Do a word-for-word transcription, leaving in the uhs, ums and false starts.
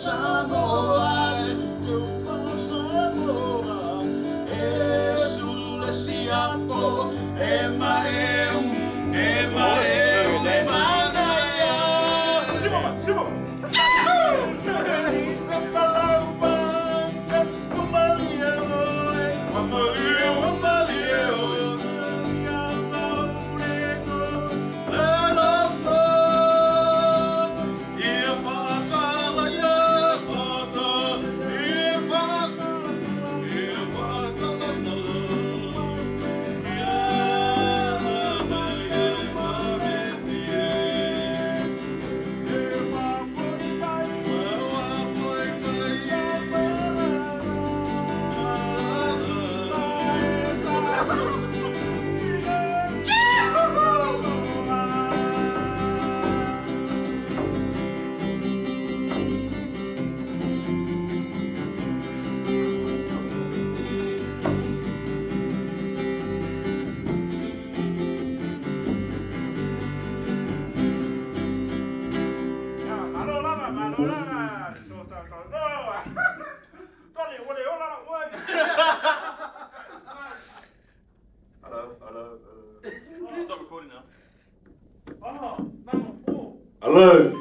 samoan, tupa samoan, e sulle siappo, e ma eu, e ma eu, e ma naya. Simama, simama. Hello, hello, hello. Stop recording now. Oh, Hello.